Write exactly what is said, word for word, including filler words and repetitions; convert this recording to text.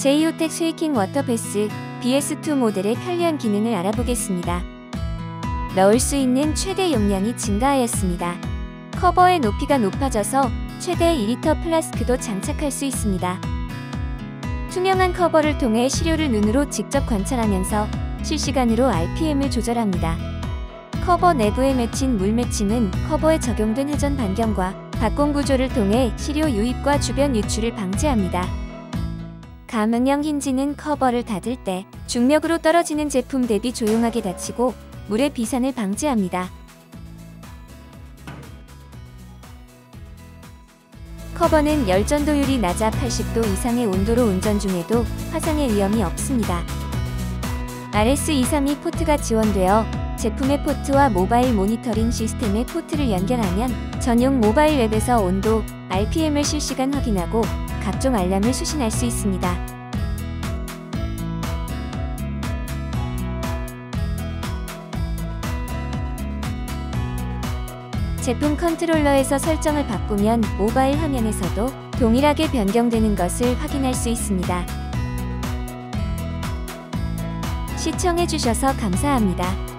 제이호텍 쉐이킹 워터패스 비 에스 투 모델의 편리한 기능을 알아보겠습니다. 넣을 수 있는 최대 용량이 증가하였습니다. 커버의 높이가 높아져서 최대 이 리터 플라스크도 장착할 수 있습니다. 투명한 커버를 통해 시료를 눈으로 직접 관찰하면서 실시간으로 알 피 엠을 조절합니다. 커버 내부에 맺힌 물 맺힘은 커버에 적용된 회전 반경과 박공 구조를 통해 시료 유입과 주변 유출을 방지합니다. 가문형 힌지는 커버를 닫을 때 중력으로 떨어지는 제품 대비 조용하게 닫히고 물의 비산을 방지합니다. 커버는 열전도율이 낮아 팔십 도 이상의 온도로 운전 중에도 화상의 위험이 없습니다. 알 에스 이백삼십이 포트가 지원되어 제품의 포트와 모바일 모니터링 시스템의 포트를 연결하면 전용 모바일 앱에서 온도, 알 피 엠을 실시간 확인하고 각종 알람을 수신할 수 있습니다. 제품 컨트롤러에서 설정을 바꾸면 모바일 화면에서도 동일하게 변경되는 것을 확인할 수 있습니다. 시청해주셔서 감사합니다.